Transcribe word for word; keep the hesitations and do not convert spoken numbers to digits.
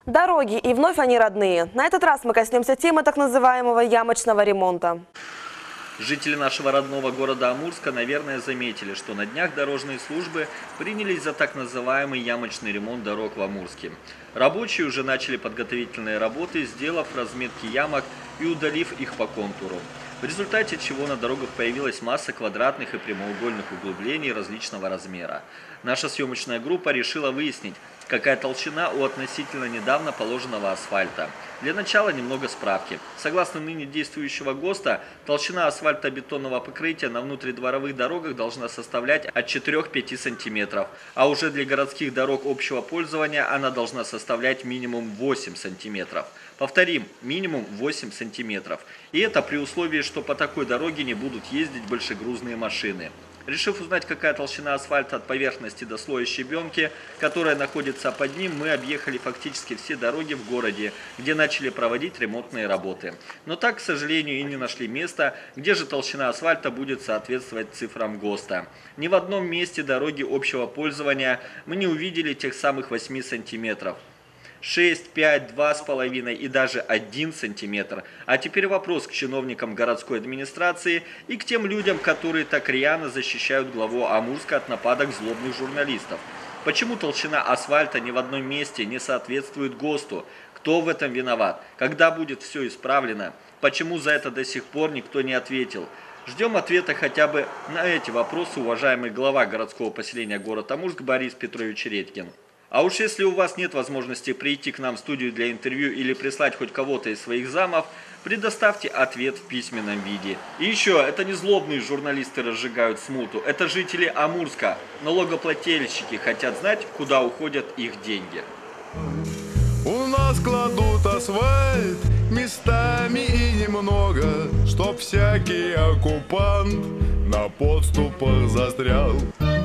Дороги, и вновь они родные. На этот раз мы коснемся темы так называемого ямочного ремонта. Жители нашего родного города Амурска, наверное, заметили, что на днях дорожные службы принялись за так называемый ямочный ремонт дорог в Амурске. Рабочие уже начали подготовительные работы, сделав разметки ямок и удалив их по контуру. В результате чего на дорогах появилась масса квадратных и прямоугольных углублений различного размера. Наша съемочная группа решила выяснить, какая толщина у относительно недавно положенного асфальта. Для начала немного справки. Согласно ныне действующего ГОСТа, толщина асфальтобетонного покрытия на внутридворовых дорогах должна составлять от четырёх до пяти сантиметров, а уже для городских дорог общего пользования она должна составлять минимум восемь сантиметров. Повторим, минимум восемь сантиметров. И это при условии, что по такой дороге не будут ездить большегрузные машины. Решив узнать, какая толщина асфальта от поверхности до слоя щебенки, которая находится под ним, мы объехали фактически все дороги в городе, где начали проводить ремонтные работы. Но так, к сожалению, и не нашли места, где же толщина асфальта будет соответствовать цифрам ГОСТа. Ни в одном месте дороги общего пользования мы не увидели тех самых восьми сантиметров. шесть, пять, два с половиной и даже один сантиметр. А теперь вопрос к чиновникам городской администрации и к тем людям, которые так рьяно защищают главу Амурска от нападок злобных журналистов. Почему толщина асфальта ни в одном месте не соответствует ГОСТу? Кто в этом виноват? Когда будет все исправлено? Почему за это до сих пор никто не ответил? Ждем ответа хотя бы на эти вопросы, уважаемый глава городского поселения город Амурск Борис Петрович Редькин. А уж если у вас нет возможности прийти к нам в студию для интервью или прислать хоть кого-то из своих замов, предоставьте ответ в письменном виде. И еще, это не злобные журналисты разжигают смуту, это жители Амурска. Налогоплательщики хотят знать, куда уходят их деньги. У нас кладут асфальт местами и немного, чтоб всякий оккупант на подступах застрял.